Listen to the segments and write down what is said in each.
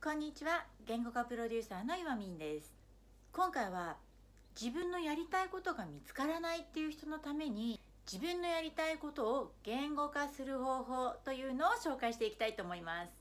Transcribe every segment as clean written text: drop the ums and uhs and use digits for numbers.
こんにちは、言語化プロデューサーの岩みんです。今回は自分のやりたいことが見つからないっていう人のために、自分のやりたいことを言語化する方法というのを紹介していきたいと思います。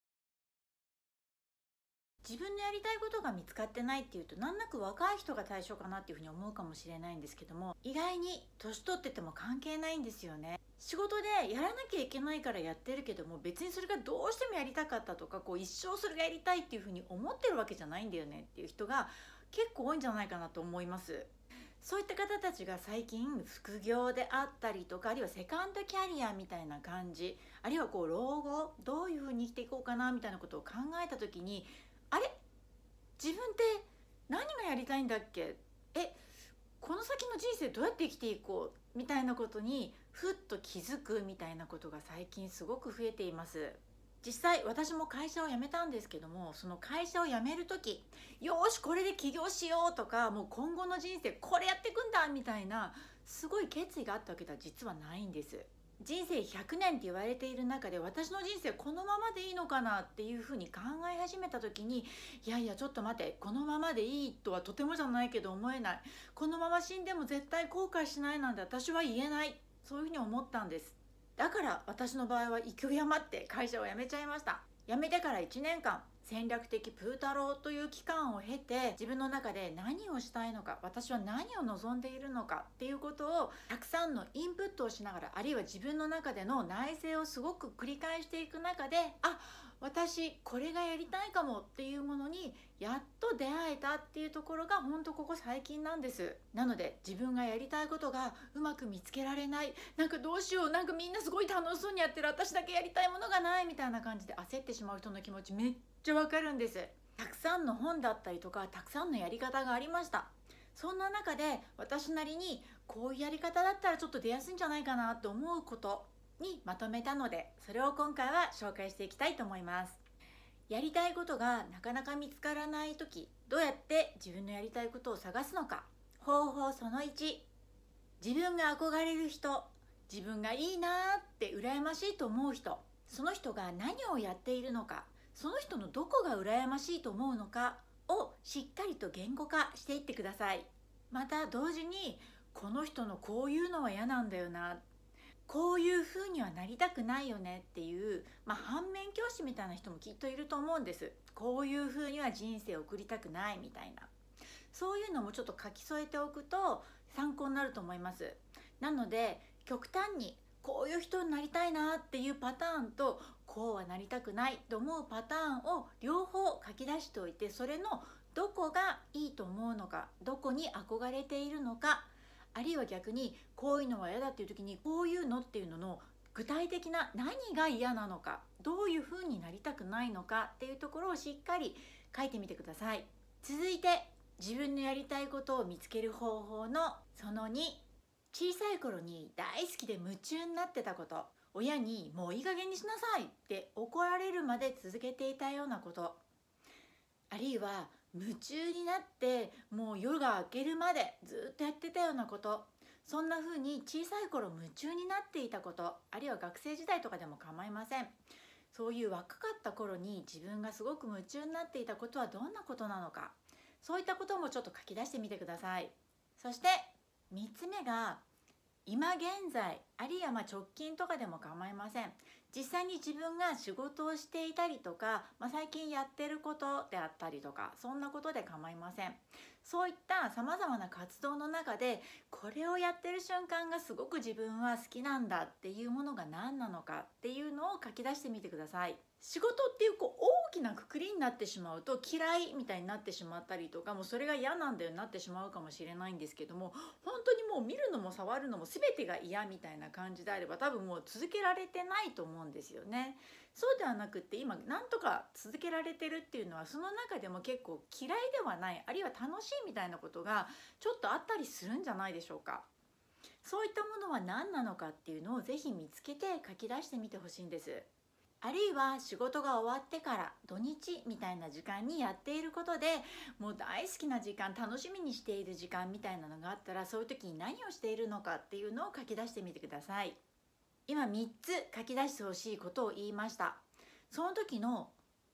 自分のやりたいことが見つかってないっていうと、なんなく若い人が対象かなっていうふうに思うかもしれないんですけども、意外に年取ってても関係ないんですよね。仕事でやらなきゃいけないからやってるけども、別にそれがどうしてもやりたかったとか、一生それがやりたいっていうふうに思ってるわけじゃないんだよねっていう人が結構多いんじゃないかなと思います。そういった方たちが最近副業であったりとか、あるいはセカンドキャリアみたいな感じ、あるいは老後どういうふうに生きていこうかなみたいなことを考えた時に、あれ、自分って何がやりたいんだっけ、この先の人生どうやって生きていこうみたいなことにふっと気づくみたいなことが最近すごく増えています。実際私も会社を辞めたんですけども、その会社を辞める時、よーしこれで起業しようとか、もう今後の人生これやっていくんだみたいなすごい決意があったわけでは実はないんです。人生100年って言われている中で、私の人生このままでいいのかなっていうふうに考え始めた時に、いやいやちょっと待て、このままでいいとはとてもじゃないけど思えない、このまま死んでも絶対後悔しないなんて私は言えない、そういうふうに思ったんです。だから私の場合は勢い余って会社を辞めちゃいました。辞めてから1年間戦略的プー太郎という期間を経て、自分の中で何をしたいのか、私は何を望んでいるのかっていうことをたくさんのインプットをしながら、あるいは自分の中での内省をすごく繰り返していく中で、私これがやりたいかもっていうものにやっと出会えたっていうところが本当ここ最近なんです。なので自分がやりたいことがうまく見つけられない、なんかどうしよう、なんかみんなすごい楽しそうにやってる、私だけやりたいものがないみたいな感じで焦ってしまう人の気持ちめっちゃわかるんです。たくさんの本だったりとか、たくさんのやり方がありました。そんな中で私なりにこういうやり方だったらちょっと出やすいんじゃないかなと思うことにまとめたので、それを今回は紹介していきたいと思います。やりたいことがなかなか見つからない時、どうやって自分のやりたいことを探すのか。方法その1、自分が憧れる人、自分がいいなーって羨ましいと思う人、その人が何をやっているのか、その人のどこが羨ましいと思うのかをしっかりと言語化していってください。また同時に、この人のこういうのは嫌なんだよな、こういう風にはなりたくないよねっていう、反面教師みたいな人もきっといると思うんです。こういう風には人生を送りたくないみたいな、そういうのもちょっと書き添えておくと参考になると思います。なので極端にこういう人になりたいなっていうパターンと、こうはなりたくないと思うパターンを両方書き出しておいて、それのどこがいいと思うのか、どこに憧れているのか、あるいは逆にこういうのは嫌だっていう時に、こういうのっていうのの具体的な何が嫌なのか、どういうふうになりたくないのかっていうところをしっかり書いてみてください。続いて、自分のやりたいことを見つける方法のその2、小さい頃に大好きで夢中になってたこと、親にもういい加減にしなさいって怒られるまで続けていたようなこと、あるいは夢中になってもう夜が明けるまでずっとやってたようなこと、そんな風に小さい頃夢中になっていたこと、あるいは学生時代とかでも構いません。そういう若かった頃に自分がすごく夢中になっていたことはどんなことなのか、そういったこともちょっと書き出してみてください。そして3つ目が、今現在、あるいは直近とかでも構いません。実際に自分が仕事をしていたりとか、最近やってることであったりとか、そんなことで構いません。そういったさまざまな活動の中で、これをやってる瞬間がすごく自分は好きなんだっていうものが何なのかっていうのを書き出してみてください。仕事っていう大きな括りになってしまうと嫌いみたいになってしまったりとか、もうそれが嫌なんだよなってしまうかもしれないんですけども、本当にもう見るのも触るのも全てが嫌みたいな感じであれば、多分もう続けられてないと思うんですよね。そうではなくって、今なんとか続けられてるっていうのは、その中でも結構嫌いではない、あるいは楽しいみたいなことがちょっとあったりするんじゃないでしょうか。そういったものは何なのかっていうのをぜひ見つけて書き出してみてほしいんです。あるいは仕事が終わってから土日みたいな時間にやっていることで、もう大好きな時間、楽しみにしている時間みたいなのがあったら、そういう時に何をしているのかっていうのを書き出してみてください。今3つ書き出してほしいことを言いました。その時の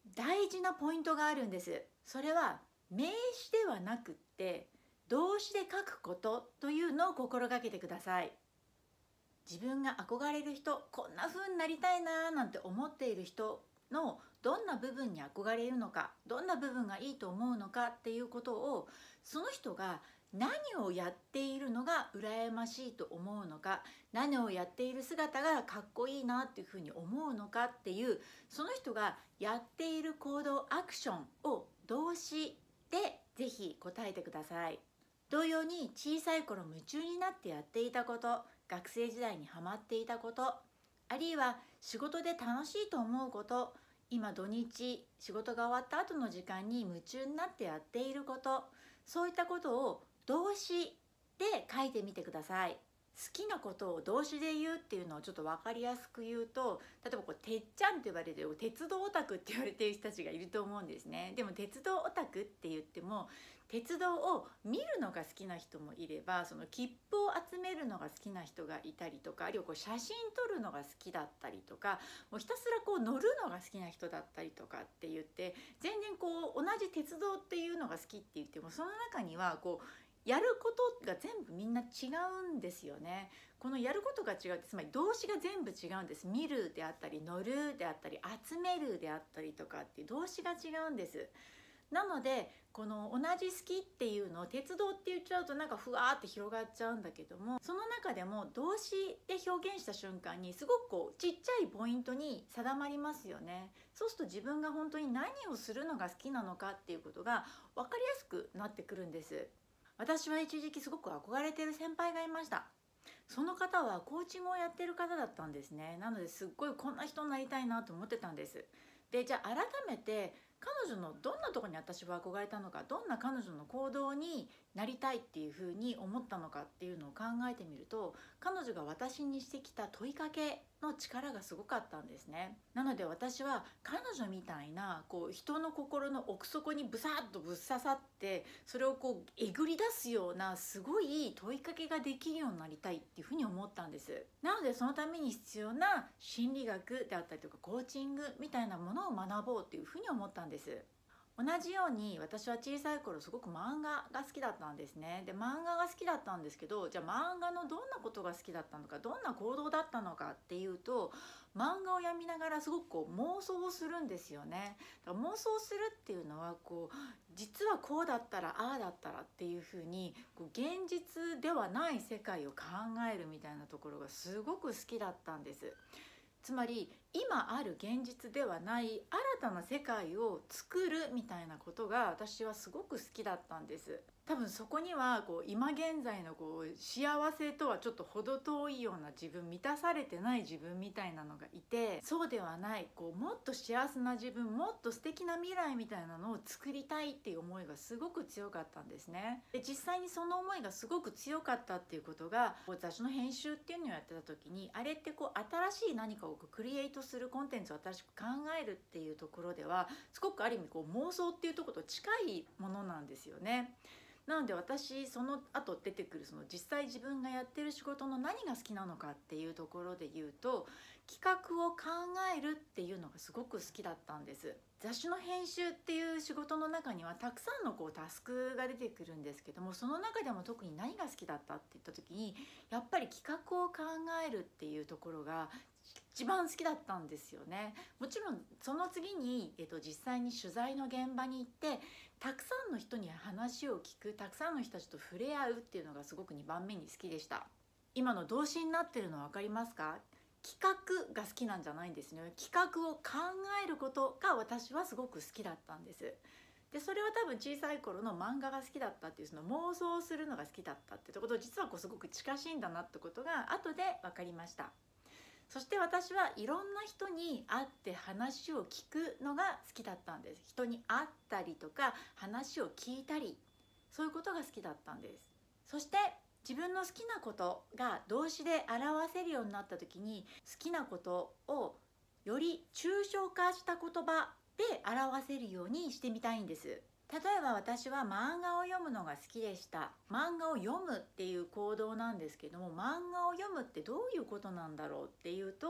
大事なポイントがあるんです。それは名詞ではなくって動詞で書くことというのを心がけてください。自分が憧れる人、こんな風になりたいななんて思っている人のどんな部分に憧れるのか、どんな部分がいいと思うのかっていうことを、その人が何をやっているのが羨ましいと思うのか、何をやっている姿がかっこいいなっていうふうに思うのかっていう、その人がやっている行動、アクションを動詞でぜひ答えてください。同様に小さい頃夢中になってやっていたこと、学生時代にハマっていたこと、あるいは仕事で楽しいと思うこと、今土日仕事が終わった後の時間に夢中になってやっていること、そういったことを動詞で書いてみてください。好きなことを動詞で言うっていうのをちょっと分かりやすく言うと、例えばてっちゃんって言われてる鉄道オタクって言われている人たちがいると思うんですね。でも鉄道オタクって言っても、鉄道を見るのが好きな人もいれば、その切符を集めるのが好きな人がいたりとか、あるいは写真撮るのが好きだったりとか、もうひたすら乗るのが好きな人だったりとかって言って、全然同じ鉄道っていうのが好きって言っても、その中にはやることが全部みんな違うんですよね。このやることが違うって、つまり動詞が全部違うんです。見るであったり、乗るであったり、集めるであったりとかっていう動詞が違うんです。なのでこの同じ好きっていうのを鉄道って言っちゃうとなんかふわーって広がっちゃうんだけども、その中でも動詞で表現した瞬間にすごくちっちゃいポイントに定まりますよね。そうすると自分が本当に何をするのが好きなのかっていうことが分かりやすくなってくるんです。私は一時期すごく憧れている先輩がいました。その方はコーチングをやってる方だったんですね。なのですっごいこんな人になりたいなと思ってたんです。で、じゃあ改めて彼女のどんなところに私は憧れたのか、どんな彼女の行動になりたいっていうふうに思ったのかっていうのを考えてみると、彼女が私にしてきた問いかけの力がすごかったんですね。なので私は彼女みたいな人の心の奥底にブサッとぶっ刺さって、それをえぐり出すようなすごい問いかけができるようになりたいっていうふうに思ったんです。なのでそのために必要な心理学であったりとかコーチングみたいなものを学ぼうっていうふうに思ったんです。同じように私は小さい頃すごく漫画が好きだったんですね。で、漫画が好きだったんですけど、じゃあ漫画のどんなことが好きだったのか、どんな行動だったのかっていうと、漫画を読みながらすごく妄想をするんですよね。だから妄想するっていうのは実はこうだったらああだったらっていうふうに現実ではない世界を考えるみたいなところがすごく好きだったんです。つまり今ある現実ではない新たな世界を作るみたいなことが私はすごく好きだったんです。多分そこには今現在の幸せとはちょっと程遠いような自分、満たされてない自分みたいなのがいて、そうではないもっと幸せな自分、もっと素敵な未来みたいなのを作りたいっていう思いがすごく強かったんですね。で、実際にその思いがすごく強かったっていうことが雑誌の編集っていうのをやってた時に、あれって新しい何かをクリエイトするコンテンツを新しく考えるっていうところではすごくある意味妄想っていうところと近いものなんですよね。なので私その後出てくる実際自分がやってる仕事の何が好きなのかっていうところで言うと、企画を考えるっていうのがすごく好きだったんです。雑誌の編集っていう仕事の中にはたくさんのタスクが出てくるんですけども、その中でも特に何が好きだったって言った時に、やっぱり企画を考えるっていうところが一番好きだったんですよね。もちろんその次に、実際に取材の現場に行ってたくさんの人に話を聞く、たくさんの人たちと触れ合うっていうのがすごく2番目に好きでした。今の動詞になってるの分かりますか？企画が好きなんじゃないんですね。企画を考えることが私はすごく好きだったんです。で、それは多分小さい頃の漫画が好きだったっていう、その妄想するのが好きだったってところと実はすごく近しいんだなってことが後で分かりました。そして私はいろんな人に会って話を聞くのが好きだったんです。人に会ったりとか話を聞いたり、そういうことが好きだったんです。そして自分の好きなことが動詞で表せるようになった時に、好きなことをより抽象化した言葉で表せるようにしてみたいんです。例えば私は漫画を読むのが好きでした。漫画を読むっていう行動なんですけども、漫画を読むってどういうことなんだろうっていうと、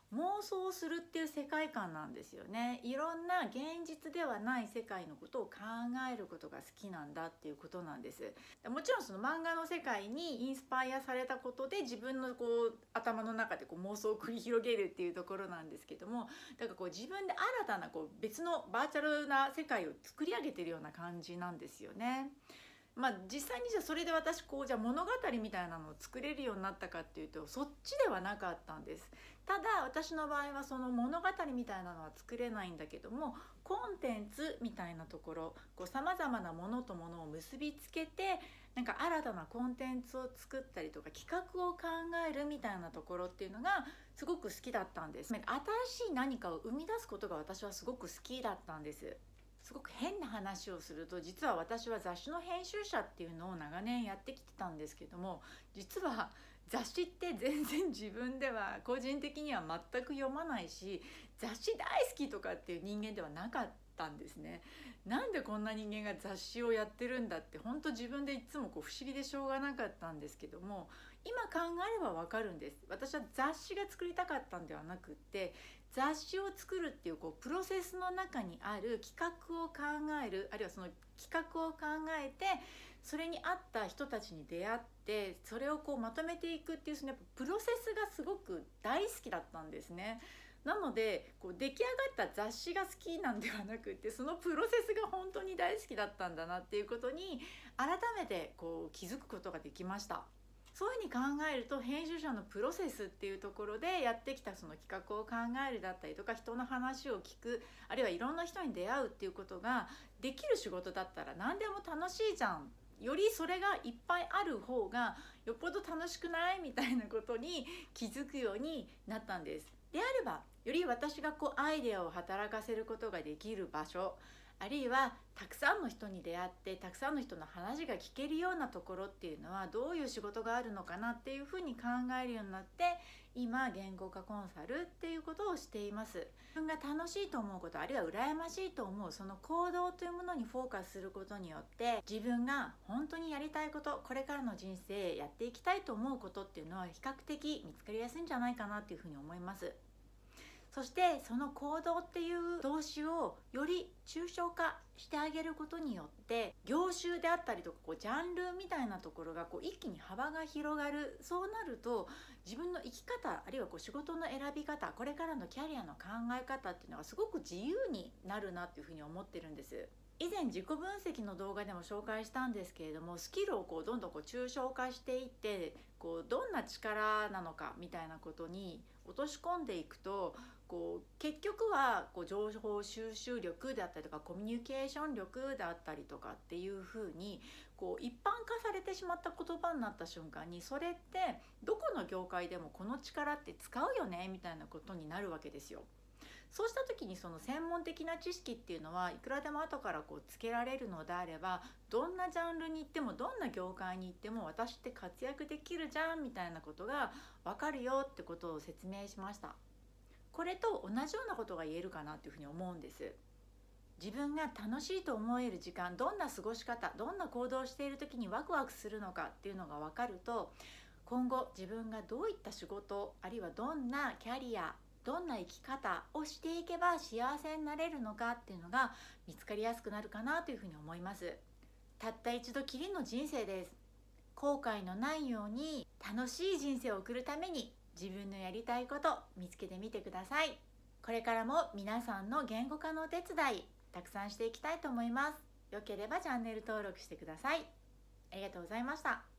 妄想するっていう世界観なんですよね。いろんな現実ではない世界のことを考えることが好きなんだっていうことなんです。もちろんその漫画の世界にインスパイアされたことで自分のこう頭の中でこう妄想を繰り広げるっていうところなんですけども、だからこう自分で新たなこう別のバーチャルな世界を作り上げてるような感じなんですよね。実際にじゃあそれで私こうじゃあ物語みたいなのを作れるようになったかっていうとそっちではなかったんです。ただ私の場合はその物語みたいなのは作れないんだけども、コンテンツみたいなところさまざまなものとものを結びつけてなんか新たなコンテンツを作ったりとか企画を考えるみたいなところっていうのがすごく好きだったんです。新しい何かを生み出すことが私はすごく好きだったんです。すごく変な話をすると、実は私は雑誌の編集者っていうのを長年やってきてたんですけども、実は雑誌って全然自分では個人的には全く読まないし、雑誌大好きとかっていう人間ではなかったんですね。なんでこんな人間が雑誌をやってるんだって本当自分でいつも不思議でしょうがなかったんですけども、今考えればわかるんです。私は雑誌が作りたかったんではなくって、雑誌を作るっていうプロセスの中にある企画を考える、あるいはその企画を考えてそれに合った人たちに出会ってそれをまとめていくっていうそのやっぱプロセスがすごく大好きだったんですね。なので出来上がった雑誌が好きなんではなくて、そのプロセスが本当に大好きだったんだなっていうことに改めて気づくことができました。そういうふうに考えると編集者のプロセスっていうところでやってきたその企画を考えるだったりとか、人の話を聞く、あるいはいろんな人に出会うっていうことができる仕事だったら何でも楽しいじゃん、よりそれがいっぱいある方がよっぽど楽しくないみたいなことに気づくようになったんです。であればより私がアイデアを働かせることができる場所、あるいはたくさんの人に出会ってたくさんの人の話が聞けるようなところっていうのはどういう仕事があるのかなっていうふうに考えるようになって、今言語化コンサルっていうことをしています。自分が楽しいと思うこと、あるいは羨ましいと思うその行動というものにフォーカスすることによって、自分が本当にやりたいこと、これからの人生やっていきたいと思うことっていうのは比較的見つかりやすいんじゃないかなっていうふうに思います。そしてその行動っていう動詞をより抽象化してあげることによって、業種であったりとかジャンルみたいなところが一気に幅が広がる。そうなると自分の生き方、あるいは仕事の選び方、これからのキャリアの考え方っていうのがすごく自由になるなっていうふうに思ってるんです。以前自己分析の動画でも紹介したんですけれども、スキルをどんどん抽象化していってどんな力なのかみたいなことに落とし込んでいくと、結局は情報収集力であったりとかコミュニケーション力であったりとかっていうふうに一般化されてしまった言葉になった瞬間に、それってどこの業界でもこの力って使うよねみたいなことになるわけですよ。そうした時にその専門的な知識っていうのはいくらでも後からつけられるのであれば、どんなジャンルに行ってもどんな業界に行っても私って活躍できるじゃんみたいなことが分かるよってことを説明しました。これと同じようなことが言えるかなというふうに思うんです。自分が楽しいと思える時間、どんな過ごし方、どんな行動をしている時にワクワクするのかっていうのが分かると、今後自分がどういった仕事、あるいはどんなキャリア、どんな生き方をしていけば幸せになれるのかっていうのが見つかりやすくなるかなというふうに思います。たった一度きりの人生です。後悔のないように楽しい人生を送るために自分のやりたいこと見つけてみてください。これからも皆さんの言語化のお手伝いたくさんしていきたいと思います。よければチャンネル登録してください。ありがとうございました。